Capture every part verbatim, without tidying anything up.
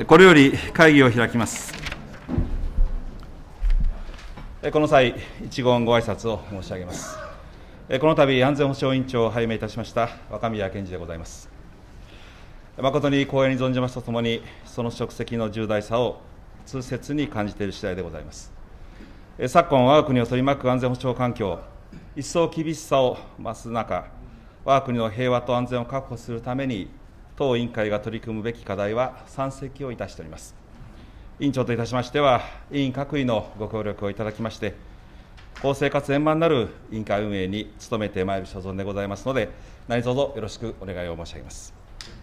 これより会議を開きます。この際、一言ご挨拶を申し上げます。この度、安全保障委員長を拝命いたしました若宮健嗣でございます。誠に光栄に存じますとともに、その職責の重大さを痛切に感じている次第でございます。昨今、我が国を取り巻く安全保障環境、一層厳しさを増す中、我が国の平和と安全を確保するために、当委員会が取り組むべき課題は山積をいたしております。委員長といたしましては、委員各位のご協力をいただきまして、公正かつ円満なる委員会運営に努めてまいる所存でございますので、何卒よろしくお願いを申し上げます。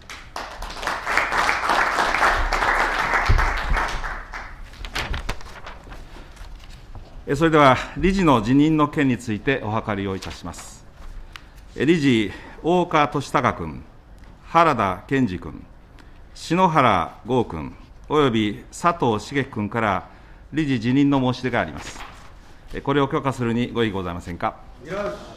それでは、理事の辞任の件についてお諮りをいたします。理事、大岡俊孝君、原田健二君、篠原剛君、および佐藤茂君から理事辞任の申し出があります。これを許可するにご異議ございませんか。 よし。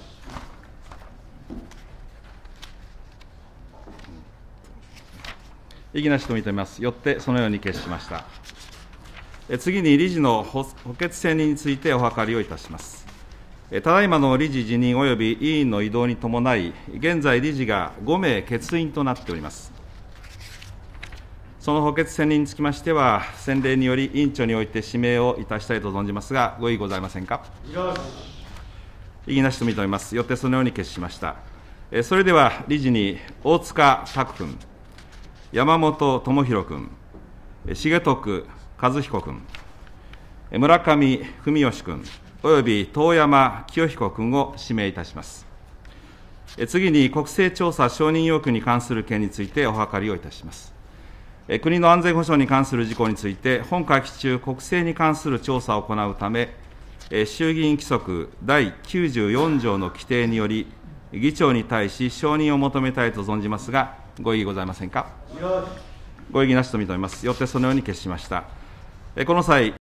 異議なしと認めます。よってそのように決しました。次に理事の補欠選任についてお諮りをいたします。ただいまの理事辞任及び委員の異動に伴い、現在、理事がご名欠員となっております。その補欠選任につきましては、先例により委員長において指名をいたしたいと存じますが、ご異議ございませんか。 よし。 異議なしと認めます。よってそのように決しました。それでは、理事に大塚拓君、山本智博君、重徳和彦君、村上文義君、および遠山清彦君を指名いたします。次に、国勢調査承認要求に関する件についてお諮りをいたします。国の安全保障に関する事項について、本会期中、国政に関する調査を行うため、衆議院規則だいきゅうじゅうよん条の規定により、議長に対し承認を求めたいと存じますが、ご異議ございませんか。ご異議なしと認めます。よってそのように決しました。この際